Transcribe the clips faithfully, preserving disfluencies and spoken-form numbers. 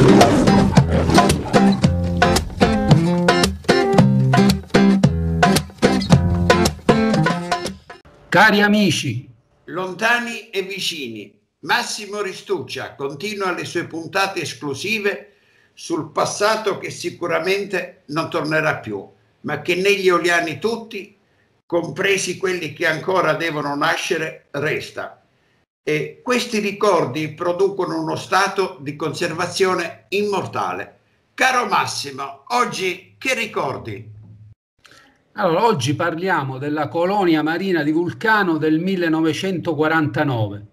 Cari amici, lontani e vicini, Massimo Ristuccia continua le sue puntate esclusive sul passato che sicuramente non tornerà più, ma che negli eoliani tutti, compresi quelli che ancora devono nascere, resta. E questi ricordi producono uno stato di conservazione immortale. Caro Massimo, oggi che ricordi? allora oggi parliamo della colonia marina di Vulcano del millenovecentoquarantanove.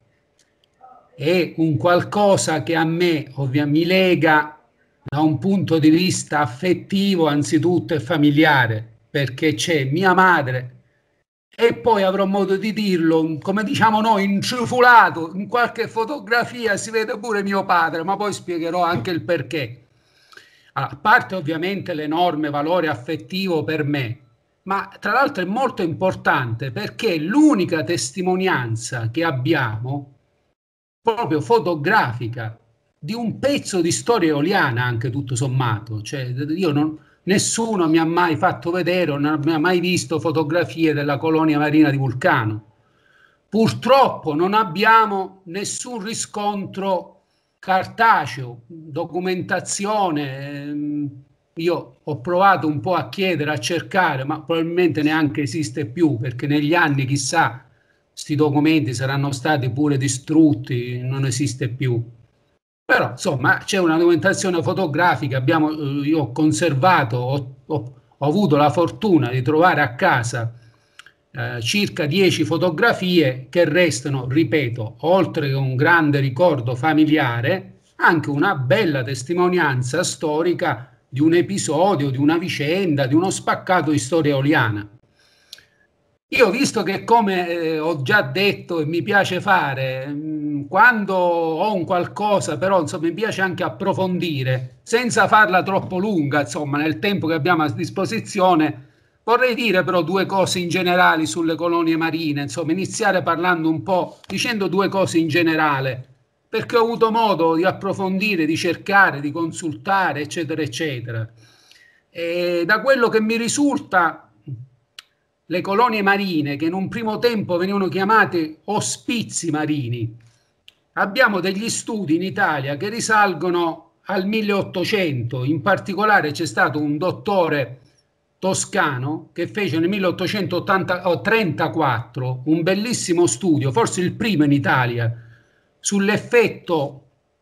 È un qualcosa che a me ovviamente mi lega da un punto di vista affettivo anzitutto e familiare, perché c'è mia madre e poi avrò modo di dirlo, come diciamo noi, incifulato, in qualche fotografia si vede pure mio padre, ma poi spiegherò anche il perché. Allora, a parte ovviamente l'enorme valore affettivo per me, ma tra l'altro è molto importante perché l'unica testimonianza che abbiamo, proprio fotografica, di un pezzo di storia eoliana anche tutto sommato, cioè io non, nessuno mi ha mai fatto vedere o non mi ha mai visto fotografie della colonia marina di Vulcano. Purtroppo non abbiamo nessun riscontro cartaceo, documentazione. Io ho provato un po' a chiedere, a cercare, ma probabilmente neanche esiste più, perché negli anni chissà questi documenti saranno stati pure distrutti, non esiste più. Però insomma c'è una documentazione fotografica, abbiamo, io ho conservato, ho, ho, ho avuto la fortuna di trovare a casa eh, circa dieci fotografie che restano, ripeto, oltre che un grande ricordo familiare, anche una bella testimonianza storica di un episodio, di una vicenda, di uno spaccato di storia eoliana. Io, visto che come eh, ho già detto e mi piace fare, mh, quando ho un qualcosa, però insomma mi piace anche approfondire, senza farla troppo lunga, insomma nel tempo che abbiamo a disposizione, vorrei dire però due cose in generale sulle colonie marine, insomma iniziare parlando un po', dicendo due cose in generale, perché ho avuto modo di approfondire, di cercare, di consultare, eccetera, eccetera. E da quello che mi risulta, le colonie marine, che in un primo tempo venivano chiamate ospizi marini, abbiamo degli studi in Italia che risalgono al milleottocento. In particolare c'è stato un dottore toscano che fece nel milleottocentotrentaquattro un bellissimo studio, forse il primo in Italia, sull'effetto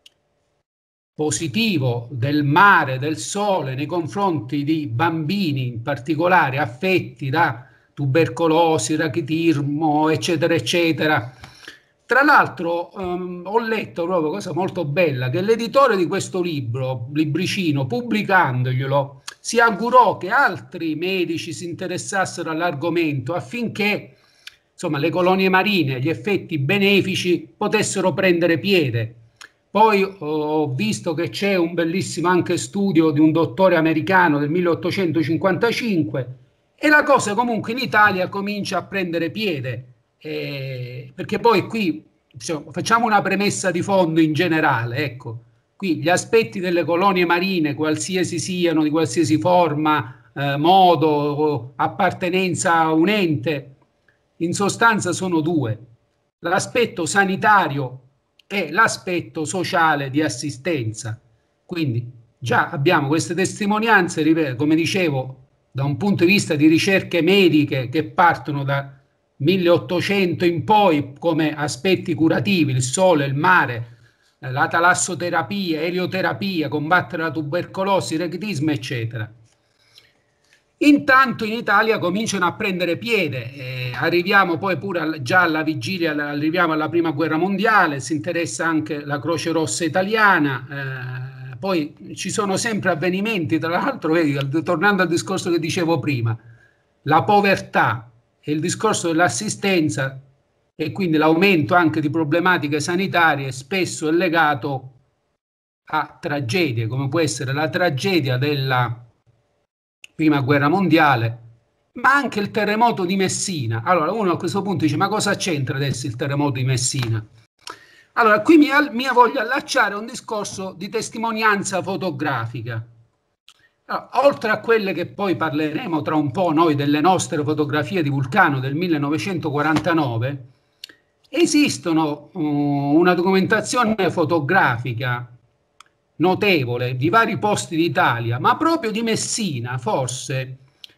positivo del mare, del sole nei confronti di bambini, in particolare affetti da tubercolosi, rachitismo, eccetera, eccetera. Tra l'altro um, ho letto proprio, cosa molto bella, che l'editore di questo libro, libricino, pubblicandoglielo, si augurò che altri medici si interessassero all'argomento affinché insomma, le colonie marine, gli effetti benefici potessero prendere piede. Poi ho visto che c'è un bellissimo anche studio di un dottore americano del milleottocentocinquantacinque e la cosa comunque in Italia comincia a prendere piede, eh, perché poi qui diciamo, facciamo una premessa di fondo in generale, ecco, qui gli aspetti delle colonie marine, qualsiasi siano, di qualsiasi forma, eh, modo, appartenenza a un ente, in sostanza sono due: l'aspetto sanitario e l'aspetto sociale di assistenza. Quindi già abbiamo queste testimonianze, come dicevo, da un punto di vista di ricerche mediche che partono da milleottocento in poi come aspetti curativi, il sole, il mare, la talassoterapia, elioterapia, combattere la tubercolosi, il rachitismo, eccetera. Intanto in Italia cominciano a prendere piede, eh, arriviamo poi pure al, già alla vigilia, arriviamo alla prima guerra mondiale, si interessa anche la Croce Rossa italiana, eh, poi ci sono sempre avvenimenti, tra l'altro, vedi, tornando al discorso che dicevo prima, la povertà e il discorso dell'assistenza e quindi l'aumento anche di problematiche sanitarie spesso è legato a tragedie, come può essere la tragedia della Prima Guerra Mondiale, ma anche il terremoto di Messina. Allora uno a questo punto dice: ma cosa c'entra adesso il terremoto di Messina? Allora, qui mi, mi voglio allacciare a un discorso di testimonianza fotografica. Allora, oltre a quelle che poi parleremo tra un po' noi delle nostre fotografie di Vulcano del millenovecentoquarantanove, esistono uh, una documentazione fotografica notevole di vari posti d'Italia, ma proprio di Messina, forse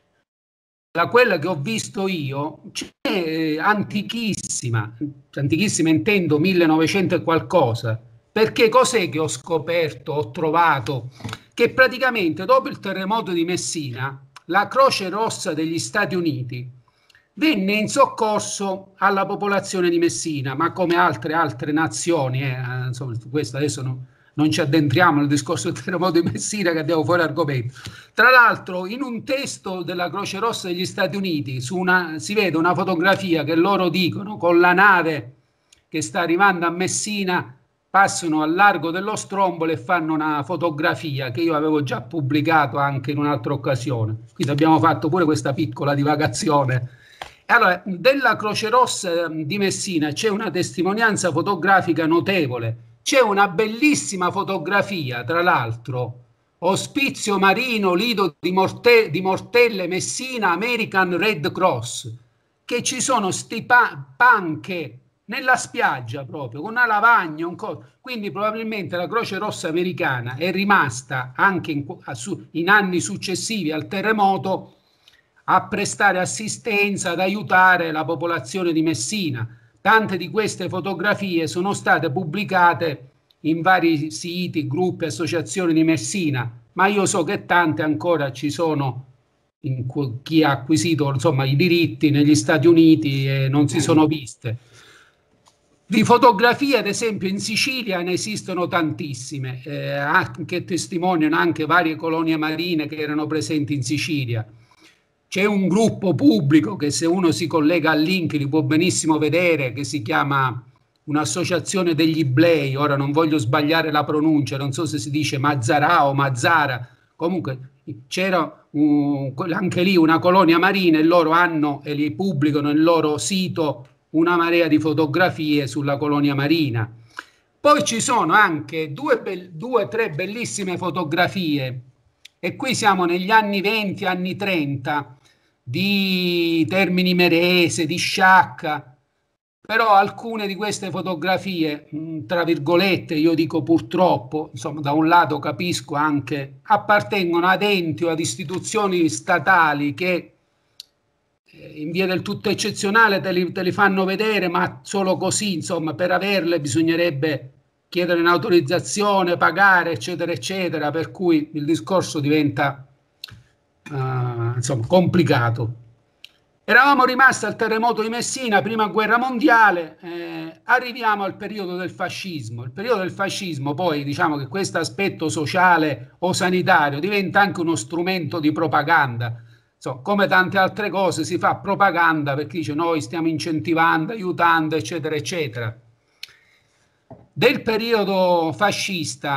da quella che ho visto io, c'è antichissima, antichissima intendo millenovecento e qualcosa, perché cos'è che ho scoperto, ho trovato? Che praticamente dopo il terremoto di Messina, la Croce Rossa degli Stati Uniti venne in soccorso alla popolazione di Messina, ma come altre altre nazioni, eh, insomma, questo adesso no, non ci addentriamo nel discorso del terremoto di Messina che andiamo fuori argomento. Tra l'altro, in un testo della Croce Rossa degli Stati Uniti su una, si vede una fotografia che loro dicono con la nave che sta arrivando a Messina, passano al largo dello Strombolo e fanno una fotografia che io avevo già pubblicato anche in un'altra occasione. Quindi abbiamo fatto pure questa piccola divagazione. Allora, della Croce Rossa di Messina c'è una testimonianza fotografica notevole. C'è una bellissima fotografia, tra l'altro, Ospizio Marino, Lido di, Morte, di Mortelle, Messina, American Red Cross, che ci sono sti panche nella spiaggia proprio, con una lavagna, un co- quindi probabilmente la Croce Rossa americana è rimasta anche in, in anni successivi al terremoto a prestare assistenza, ad aiutare la popolazione di Messina. Tante di queste fotografie sono state pubblicate in vari siti, gruppi, associazioni di Messina, ma io so che tante ancora ci sono in chi ha acquisito insomma, i diritti negli Stati Uniti e non si sono viste. Di fotografie, ad esempio, in Sicilia ne esistono tantissime, eh, che testimoniano anche varie colonie marine che erano presenti in Sicilia. C'è un gruppo pubblico che se uno si collega al link li può benissimo vedere, che si chiama un'associazione degli Iblei, ora non voglio sbagliare la pronuncia, non so se si dice Mazzara o Mazzara, comunque c'era uh, anche lì una colonia marina e loro hanno e li pubblicano nel loro sito una marea di fotografie sulla colonia marina. Poi ci sono anche due o tre bellissime fotografie, e qui siamo negli anni venti, anni trenta, di Termini Imerese, di Sciacca, però alcune di queste fotografie, tra virgolette, io dico purtroppo, insomma da un lato capisco anche, appartengono ad enti o ad istituzioni statali che in via del tutto eccezionale te li, te li fanno vedere, ma solo così, insomma, per averle bisognerebbe chiedere un'autorizzazione, pagare, eccetera, eccetera, per cui il discorso diventa uh, insomma, complicato. Eravamo rimasti al terremoto di Messina, prima guerra mondiale, eh, arriviamo al periodo del fascismo. Il periodo del fascismo poi, diciamo che questo aspetto sociale o sanitario diventa anche uno strumento di propaganda. So, come tante altre cose si fa propaganda perché dice noi stiamo incentivando, aiutando, eccetera, eccetera. Del periodo fascista,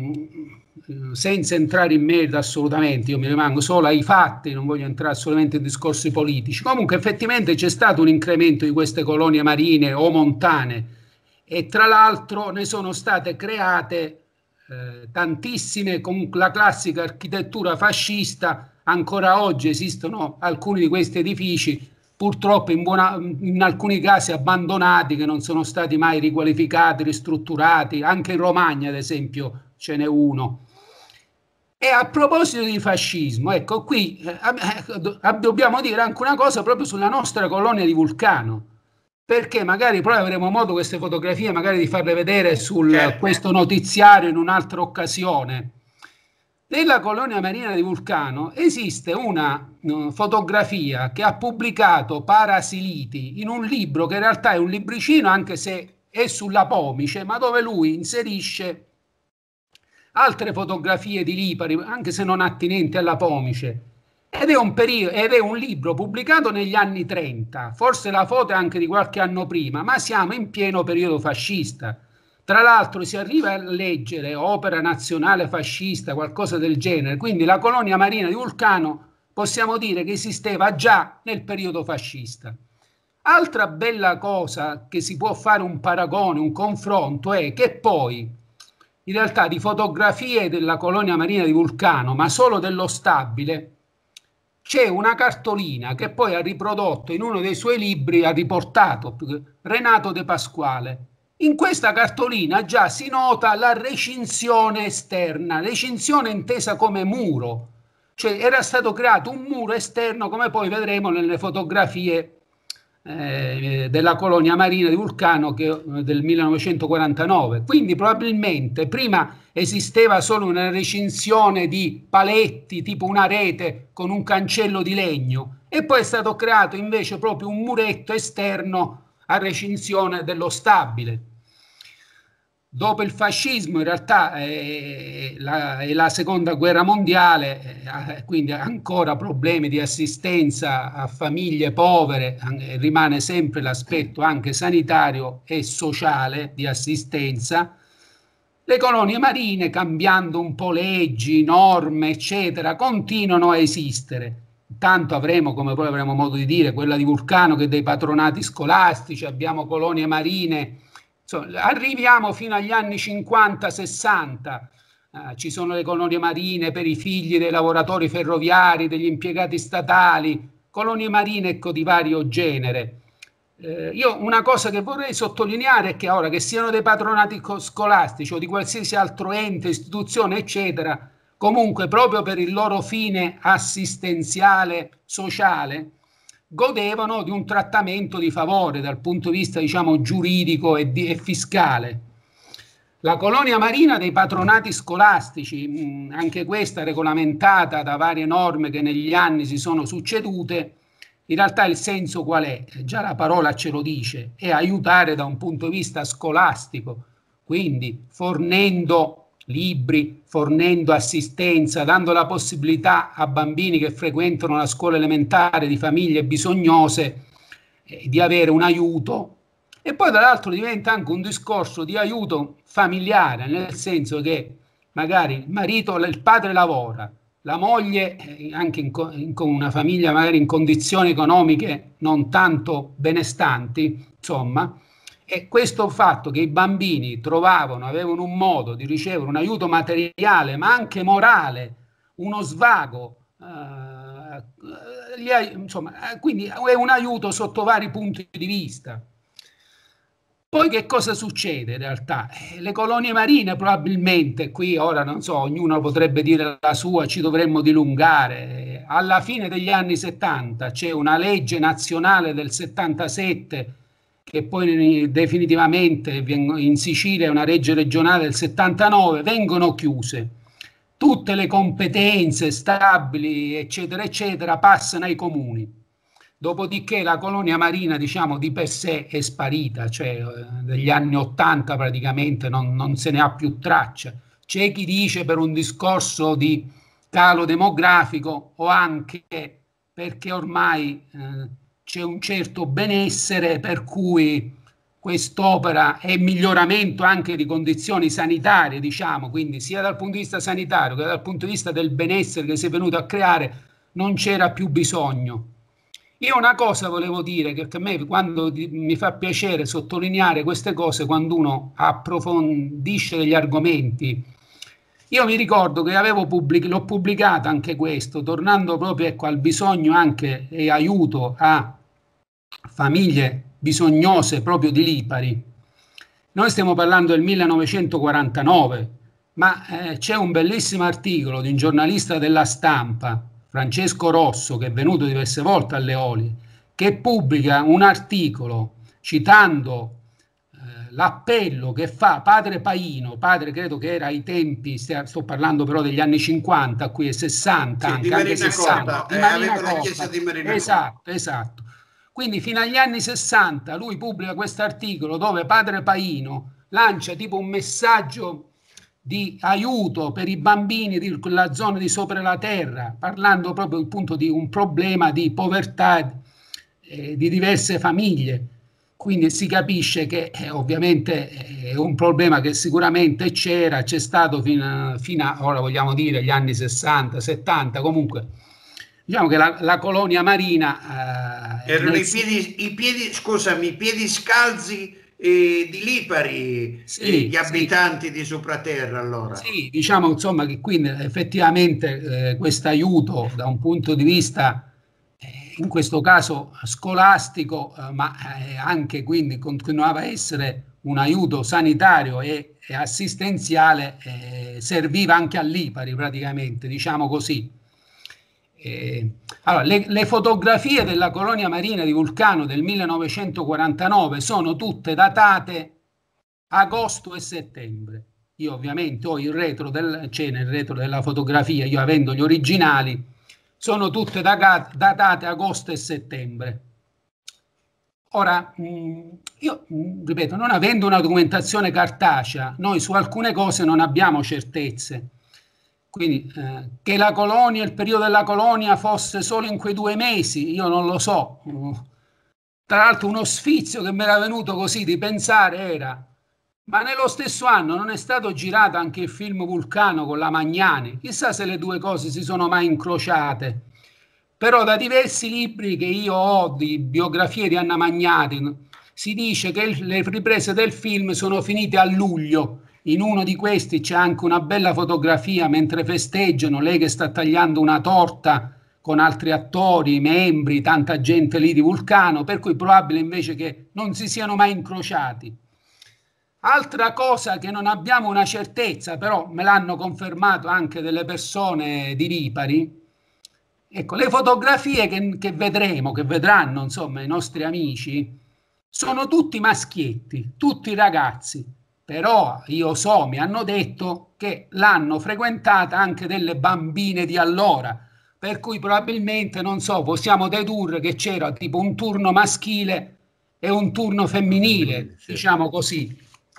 mh, senza entrare in merito assolutamente, io mi rimango solo ai fatti, non voglio entrare assolutamente in discorsi politici, comunque effettivamente c'è stato un incremento di queste colonie marine o montane e tra l'altro ne sono state create eh, tantissime con la classica architettura fascista. Ancora oggi esistono alcuni di questi edifici, purtroppo in, buona, in alcuni casi abbandonati, che non sono stati mai riqualificati, ristrutturati. Anche in Romagna, ad esempio, ce n'è uno. E a proposito di fascismo, ecco qui eh, dobbiamo dire anche una cosa proprio sulla nostra colonia di Vulcano, perché magari poi avremo modo queste fotografie magari di farle vedere su certo. questo notiziario in un'altra occasione. Nella colonia marina di Vulcano esiste una uh, fotografia che ha pubblicato Parasiliti in un libro che in realtà è un libricino anche se è sulla pomice, ma dove lui inserisce altre fotografie di Lipari, anche se non attinenti alla pomice. Ed è un, periodo, ed è un libro pubblicato negli anni trenta, forse la foto è anche di qualche anno prima, ma siamo in pieno periodo fascista. Tra l'altro si arriva a leggere opera nazionale fascista, qualcosa del genere, quindi la colonia marina di Vulcano possiamo dire che esisteva già nel periodo fascista. Altra bella cosa che si può fare un paragone, un confronto, è che poi in realtà di fotografie della colonia marina di Vulcano, ma solo dello stabile, c'è una cartolina che poi ha riprodotto in uno dei suoi libri, ha riportato Renato De Pasquale. In questa cartolina già si nota la recinzione esterna, recinzione intesa come muro, cioè era stato creato un muro esterno, come poi vedremo nelle fotografie eh, della colonia marina di Vulcano che, del millenovecentoquarantanove. Quindi probabilmente prima esisteva solo una recinzione di paletti, tipo una rete con un cancello di legno, e poi è stato creato invece proprio un muretto esterno a recinzione dello stabile. Dopo il fascismo, in realtà è la, è la seconda guerra mondiale, eh, quindi ancora problemi di assistenza a famiglie povere, eh, rimane sempre l'aspetto anche sanitario e sociale di assistenza. Le colonie marine, cambiando un po' leggi, norme, eccetera, continuano a esistere. Tanto avremo, come poi avremo modo di dire, quella di Vulcano che dei patronati scolastici, abbiamo colonie marine. Insomma, arriviamo fino agli anni cinquanta sessanta, eh, ci sono le colonie marine per i figli dei lavoratori ferroviari, degli impiegati statali, colonie marine ecco, di vario genere. Eh, io una cosa che vorrei sottolineare è che ora che siano dei patronati scolastici o di qualsiasi altro ente, istituzione, eccetera, comunque proprio per il loro fine assistenziale, sociale, godevano di un trattamento di favore dal punto di vista, diciamo, giuridico e, di, e fiscale. La colonia marina dei patronati scolastici, mh, anche questa regolamentata da varie norme che negli anni si sono succedute, in realtà il senso qual è? Già la parola ce lo dice, è aiutare da un punto di vista scolastico, quindi fornendo libri, fornendo assistenza, dando la possibilità a bambini che frequentano la scuola elementare di famiglie bisognose eh, di avere un aiuto. E poi dall'altro diventa anche un discorso di aiuto familiare, nel senso che magari il marito, il padre lavora, la moglie, anche in, in una famiglia magari in condizioni economiche non tanto benestanti, insomma, e questo fatto che i bambini trovavano, avevano un modo di ricevere un aiuto materiale, ma anche morale, uno svago, eh, gli, insomma, quindi è un aiuto sotto vari punti di vista. Poi che cosa succede in realtà? Le colonie marine probabilmente, qui ora non so, ognuno potrebbe dire la sua, ci dovremmo dilungare. Alla fine degli anni settanta c'è una legge nazionale del settantasette che poi definitivamente in Sicilia è una legge regionale del settantanove, vengono chiuse. Tutte le competenze stabili, eccetera, eccetera, passano ai comuni. Dopodiché la colonia marina, diciamo, di per sé è sparita, cioè negli anni ottanta praticamente non, non se ne ha più traccia. C'è chi dice per un discorso di calo demografico o anche perché ormai eh, c'è un certo benessere per cui quest'opera è miglioramento anche di condizioni sanitarie, diciamo, quindi sia dal punto di vista sanitario che dal punto di vista del benessere che si è venuto a creare non c'era più bisogno. Io una cosa volevo dire, che a me quando mi fa piacere sottolineare queste cose, quando uno approfondisce degli argomenti, io mi ricordo che avevo pubblic- l'ho pubblicato anche questo, tornando proprio ecco, al bisogno anche e aiuto a famiglie bisognose proprio di Lipari. Noi stiamo parlando del millenovecentoquarantanove, ma eh, c'è un bellissimo articolo di un giornalista della Stampa, Francesco Rosso, che è venuto diverse volte alle Eolie, che pubblica un articolo citando eh, l'appello che fa padre Paino, padre credo che era ai tempi, sto parlando però degli anni cinquanta, qui è sessanta, sì, anche, di anche sessanta, Corta, di Marina eh, Corta. la chiesa di Marina esatto, Corta. esatto. Quindi fino agli anni sessanta lui pubblica questo articolo dove padre Paino lancia tipo un messaggio di aiuto per i bambini di quella zona di sopra la terra, parlando proprio appunto di un problema di povertà eh, di diverse famiglie. Quindi si capisce che eh, ovviamente è un problema che sicuramente c'era, c'è stato fino a, fino a, ora vogliamo dire, gli anni sessanta, settanta, comunque diciamo che la, la colonia marina... Eh, erano nel... i, piedi, i piedi, scusami, i piedi scalzi eh, di Lipari, sì, eh, gli abitanti sì. di Sopraterra allora. Sì, diciamo insomma che quindi effettivamente eh, questo aiuto da un punto di vista... in questo caso scolastico, eh, ma eh, anche quindi continuava a essere un aiuto sanitario e, e assistenziale, eh, serviva anche a Lipari praticamente, diciamo così. Eh, allora, le, le fotografie della colonia marina di Vulcano del millenovecentoquarantanove sono tutte datate agosto e settembre. Io ovviamente ho il retro, del, c'è nel retro della fotografia, io avendo gli originali, sono tutte datate agosto e settembre. Ora, io ripeto, non avendo una documentazione cartacea, noi su alcune cose non abbiamo certezze. Quindi eh, che la colonia, il periodo della colonia fosse solo in quei due mesi, io non lo so. Tra l'altro uno sfizio che mi era venuto così di pensare era: ma nello stesso anno non è stato girato anche il film Vulcano con la Magnani? Chissà se le due cose si sono mai incrociate. Però da diversi libri che io ho di biografie di Anna Magnani si dice che le riprese del film sono finite a luglio. In uno di questi c'è anche una bella fotografia mentre festeggiano, lei che sta tagliando una torta con altri attori, membri, tanta gente lì di Vulcano, per cui è probabile invece che non si siano mai incrociati. Altra cosa che non abbiamo una certezza, però me l'hanno confermato anche delle persone di Lipari, ecco, le fotografie che, che vedremo, che vedranno insomma i nostri amici, sono tutti maschietti, tutti ragazzi, però io so, mi hanno detto che l'hanno frequentata anche delle bambine di allora, per cui probabilmente, non so, possiamo dedurre che c'era tipo un turno maschile e un turno femminile, sì, diciamo così.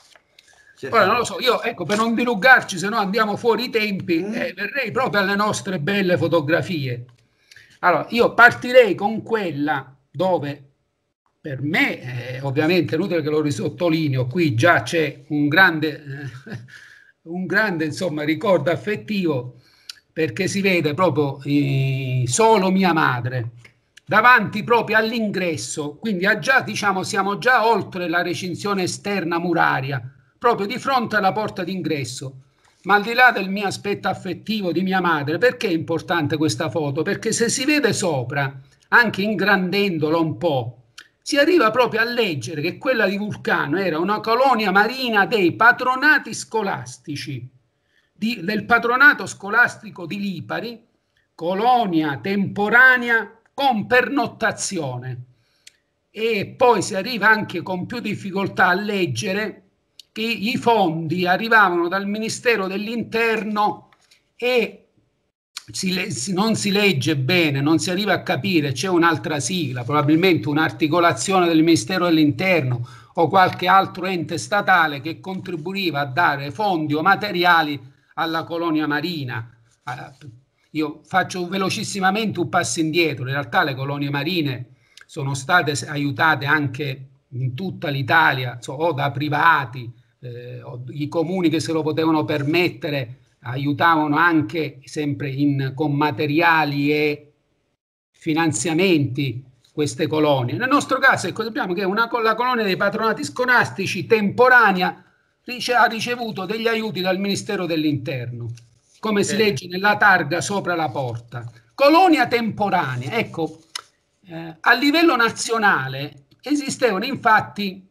Sì, ora non lo so, io ecco, per non dilungarci, se no andiamo fuori i tempi, mm. eh, verrei proprio alle nostre belle fotografie. Allora, io partirei con quella dove per me, eh, ovviamente, è inutile che lo risottolineo, qui già c'è un grande, eh, un grande insomma, ricordo affettivo, perché si vede proprio eh, solo mia madre, davanti proprio all'ingresso, quindi già, diciamo, siamo già oltre la recinzione esterna muraria, proprio di fronte alla porta d'ingresso. Ma al di là del mio aspetto affettivo di mia madre, perché è importante questa foto? Perché se si vede sopra, anche ingrandendolo un po', si arriva proprio a leggere che quella di Vulcano era una colonia marina dei patronati scolastici, di, del patronato scolastico di Lipari, colonia temporanea con pernottazione. E poi si arriva anche con più difficoltà a leggere che i fondi arrivavano dal Ministero dell'Interno e si, non si legge bene, non si arriva a capire, c'è un'altra sigla, probabilmente un'articolazione del Ministero dell'Interno o qualche altro ente statale che contribuiva a dare fondi o materiali alla colonia marina. Io faccio velocissimamente un passo indietro, in realtà le colonie marine sono state aiutate anche in tutta l'Italia, o da privati, eh, o i comuni che se lo potevano permettere aiutavano anche sempre in, con materiali e finanziamenti queste colonie. Nel nostro caso ecco, sappiamo che una, la colonia dei patronati scolastici temporanea rice, ha ricevuto degli aiuti dal Ministero dell'Interno, come si legge nella targa sopra la porta. Colonia temporanea, ecco, eh, a livello nazionale esistevano infatti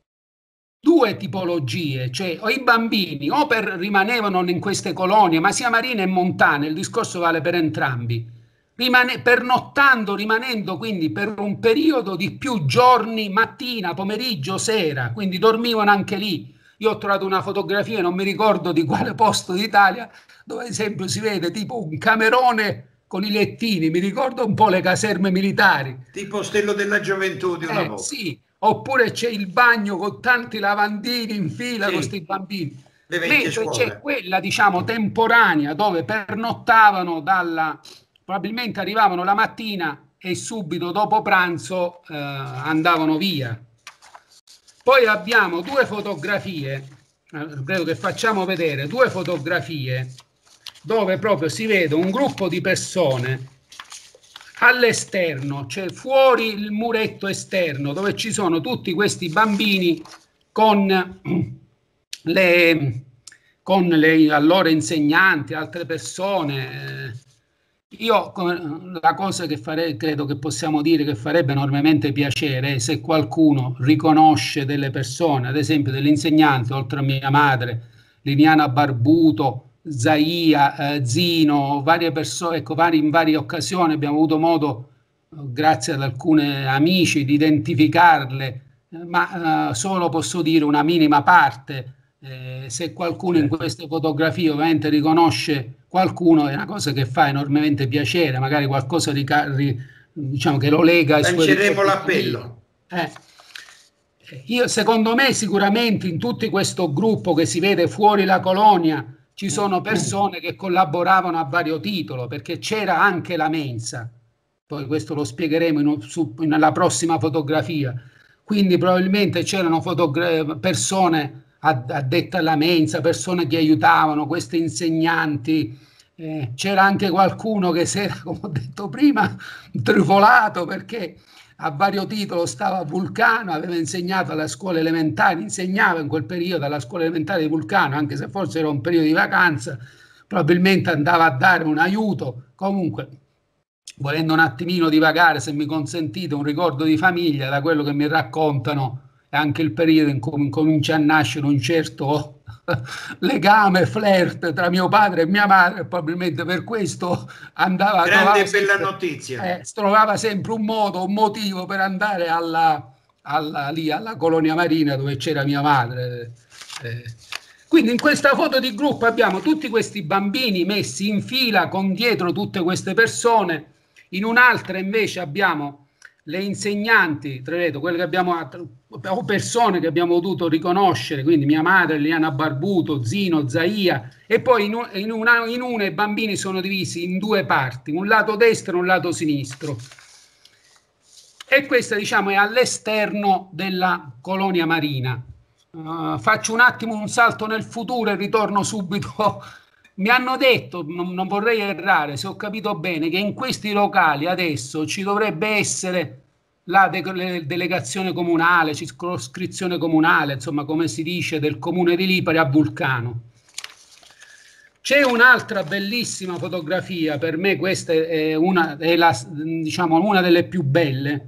due tipologie, cioè o i bambini o per, rimanevano in queste colonie, ma sia marine e montane, il discorso vale per entrambi, rimane, pernottando, rimanendo quindi per un periodo di più giorni, mattina, pomeriggio, sera, quindi dormivano anche lì. Io ho trovato una fotografia, non mi ricordo di quale posto d'Italia, dove ad esempio si vede tipo un camerone con i lettini, mi ricordo un po' le caserme militari. Tipo Ostello della Gioventù di una eh, volta. Sì. Oppure c'è il bagno con tanti lavandini in fila, sì, con questi bambini. Mentre c'è quella, diciamo, temporanea dove pernottavano dalla, probabilmente arrivavano la mattina e subito dopo pranzo eh, andavano via. Poi abbiamo due fotografie, eh, credo che facciamo vedere due fotografie dove proprio si vede un gruppo di persone all'esterno, cioè fuori il muretto esterno, dove ci sono tutti questi bambini con le, con le allora insegnanti, altre persone. Io la cosa che farei, credo che possiamo dire che farebbe enormemente piacere è se qualcuno riconosce delle persone, ad esempio degli insegnanti, oltre a mia madre, Liliana Barbuto, Zaia, eh, Zino, varie persone, ecco, vari, in varie occasioni abbiamo avuto modo, eh, grazie ad alcuni amici, di identificarle, eh, ma eh, solo posso dire una minima parte. Eh, se qualcuno in queste fotografie ovviamente riconosce qualcuno, è una cosa che fa enormemente piacere, magari qualcosa di, di diciamo che lo lega ai suoi lanceremo l'appello. Eh. Io, secondo me, sicuramente in tutto questo gruppo che si vede fuori la colonia ci sono persone che collaboravano a vario titolo, perché c'era anche la mensa, poi questo lo spiegheremo in, su, nella prossima fotografia, quindi probabilmente c'erano persone addette alla mensa, persone che aiutavano, questi insegnanti, eh, c'era anche qualcuno che si era, come ho detto prima, trufolato perché a vario titolo stava a Vulcano, aveva insegnato alla scuola elementare, insegnava in quel periodo alla scuola elementare di Vulcano, anche se forse era un periodo di vacanza, probabilmente andava a dare un aiuto. Comunque, volendo un attimino divagare, se mi consentite, un ricordo di famiglia, da quello che mi raccontano, è anche il periodo in cui comincia a nascere un certo legame, flirt tra mio padre e mia madre, probabilmente per questo andava grande e bella sempre, notizia, eh, trovava sempre un modo, un motivo per andare alla, alla, lì, alla colonia marina dove c'era mia madre. Eh. Quindi in questa foto di gruppo abbiamo tutti questi bambini messi in fila con dietro tutte queste persone, in un'altra invece abbiamo le insegnanti, ripeto, quelle che abbiamo, o persone che abbiamo potuto riconoscere, quindi mia madre, Liliana Barbuto, Zino, Zaia, e poi in, in, una, in una i bambini sono divisi in due parti, un lato destro e un lato sinistro. E questa, diciamo, è all'esterno della colonia marina. Uh, faccio un attimo un salto nel futuro e ritorno subito. Mi hanno detto, non, non vorrei errare, se ho capito bene, che in questi locali adesso ci dovrebbe essere la de delegazione comunale, circoscrizione comunale, insomma, come si dice, del comune di Lipari a Vulcano. C'è un'altra bellissima fotografia, per me questa è una, è la, diciamo, una delle più belle,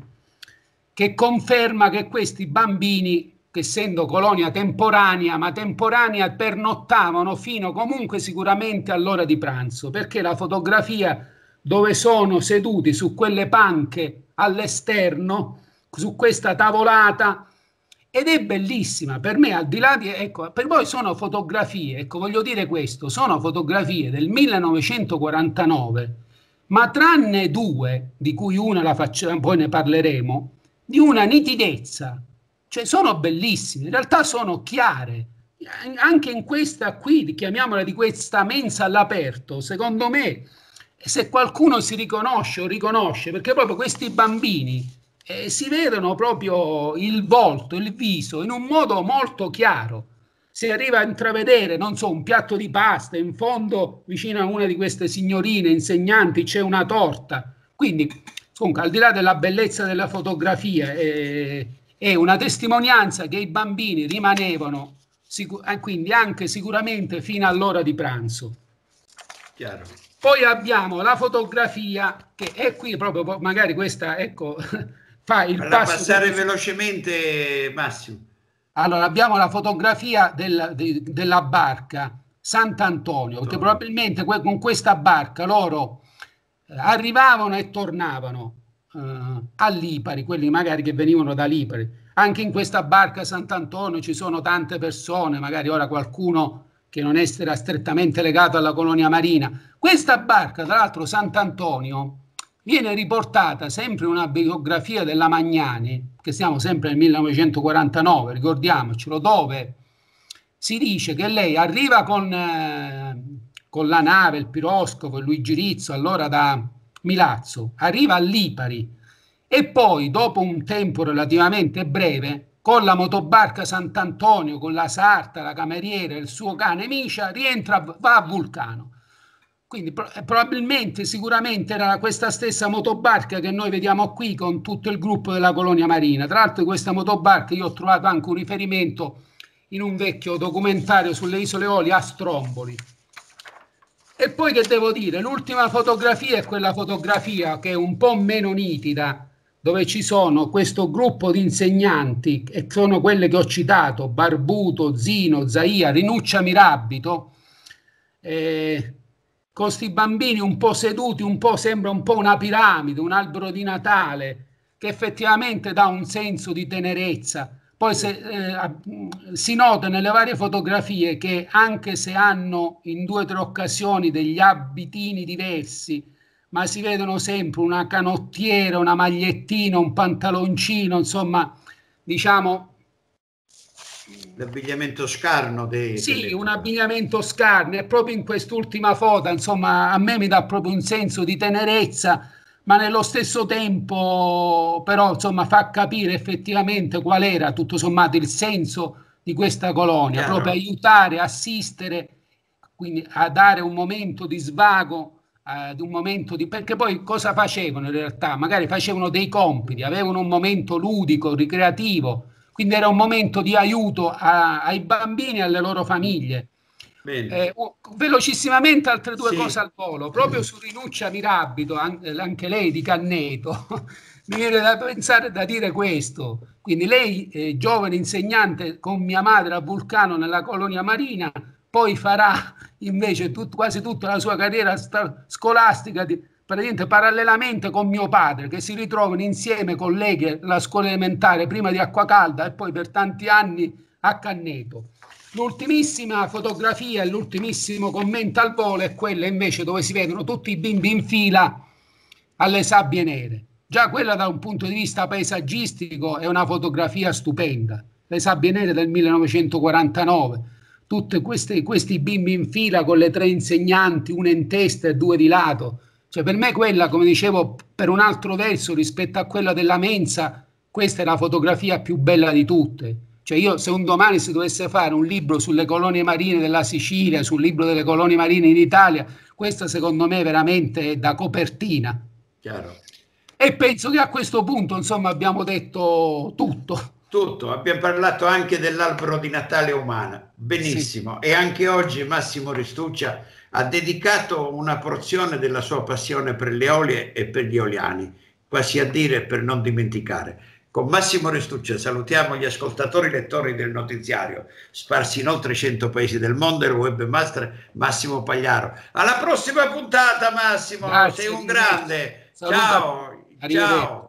che conferma che questi bambini, che essendo colonia temporanea, ma temporanea pernottavano fino comunque sicuramente all'ora di pranzo, perché la fotografia dove sono seduti su quelle panche all'esterno, su questa tavolata, ed è bellissima, per me al di là di, ecco, per voi sono fotografie, ecco, voglio dire questo, sono fotografie del millenovecentoquarantanove, ma tranne due, di cui una la facciamo, poi ne parleremo, di una nitidezza, cioè sono bellissime, in realtà sono chiare, anche in questa qui, chiamiamola di questa mensa all'aperto, secondo me, se qualcuno si riconosce o riconosce, perché proprio questi bambini eh, si vedono proprio il volto, il viso, in un modo molto chiaro, si arriva a intravedere, non so, un piatto di pasta, in fondo vicino a una di queste signorine insegnanti c'è una torta, quindi comunque al di là della bellezza della fotografia eh, è una testimonianza che i bambini rimanevano quindi anche sicuramente fino all'ora di pranzo. Chiaro. Poi abbiamo la fotografia che è qui proprio, magari questa, ecco, fa il Falla passo passare di... velocemente, Massimo. Allora abbiamo la fotografia del, de, della barca Sant'Antonio, perché probabilmente con questa barca loro arrivavano e tornavano eh, a Lipari, quelli magari che venivano da Lipari. Anche in questa barca Sant'Antonio ci sono tante persone, magari ora qualcuno che non era strettamente legato alla colonia marina. Questa barca, tra l'altro Sant'Antonio, viene riportata sempre in una biografia della Magnani, che siamo sempre nel millenovecentoquarantanove, ricordiamocelo, dove si dice che lei arriva con, eh, con la nave, il piroscafo, Luigi Rizzo, allora da Milazzo, arriva a Lipari e poi, dopo un tempo relativamente breve, con la motobarca Sant'Antonio, con la sarta, la cameriera e il suo cane Micia, rientra, va a Vulcano. Quindi pro probabilmente, sicuramente era questa stessa motobarca che noi vediamo qui con tutto il gruppo della colonia marina. Tra l'altro questa motobarca io ho trovato anche un riferimento in un vecchio documentario sulle isole Eolie a Stromboli. E poi che devo dire, l'ultima fotografia è quella fotografia che è un po' meno nitida, dove ci sono questo gruppo di insegnanti, e sono quelle che ho citato, Barbuto, Zino, Zaia, Rinuccia Mirabito, eh, con questi bambini un po' seduti, un po' sembra un po' una piramide, un albero di Natale, che effettivamente dà un senso di tenerezza. Poi se, eh, si nota nelle varie fotografie che anche se hanno in due o tre occasioni degli abitini diversi, ma si vedono sempre una canottiera, una magliettina, un pantaloncino, insomma, diciamo... L'abbigliamento scarno dei... Sì, delle... un abbigliamento scarno, e proprio in quest'ultima foto, insomma, a me mi dà proprio un senso di tenerezza, ma nello stesso tempo però insomma fa capire effettivamente qual era tutto sommato il senso di questa colonia. Chiaro. Proprio aiutare, assistere, quindi a dare un momento di svago, ad un momento di... perché poi cosa facevano in realtà? Magari facevano dei compiti, avevano un momento ludico, ricreativo, quindi era un momento di aiuto a, ai bambini e alle loro famiglie. Eh, velocissimamente altre due sì. cose al volo, proprio su Rinuccia Mirabito, anche lei di Canneto, mi viene da pensare, da dire questo. Quindi lei, eh, giovane insegnante con mia madre a Vulcano nella colonia marina, poi farà invece tut, quasi tutta la sua carriera scolastica di, praticamente parallelamente con mio padre, che si ritrovano insieme colleghi alla scuola elementare, prima di Acquacalda e poi per tanti anni a Canneto. L'ultimissima fotografia e l'ultimissimo commento al volo è quella invece dove si vedono tutti i bimbi in fila alle sabbie nere. Già quella da un punto di vista paesaggistico è una fotografia stupenda. Le sabbie nere del millenovecentoquarantanove, tutti questi, questi bimbi in fila con le tre insegnanti, una in testa e due di lato. Cioè per me quella, come dicevo, per un altro verso rispetto a quella della mensa, questa è la fotografia più bella di tutte. Cioè io, se un domani si dovesse fare un libro sulle colonie marine della Sicilia, sul libro delle colonie marine in Italia, questa secondo me veramente è da copertina. Chiaro. E penso che a questo punto, insomma, abbiamo detto tutto. Tutto, abbiamo parlato anche dell'albero di Natale umana, benissimo. Sì. E anche oggi Massimo Restuccia ha dedicato una porzione della sua passione per le Eolie e per gli eoliani, quasi a dire per non dimenticare. Con Massimo Restuccia salutiamo gli ascoltatori lettori del notiziario, sparsi in oltre cento paesi del mondo, e il webmaster Massimo Pagliaro. Alla prossima puntata, Massimo, Grazie, sei un grande. Ciao, ciao.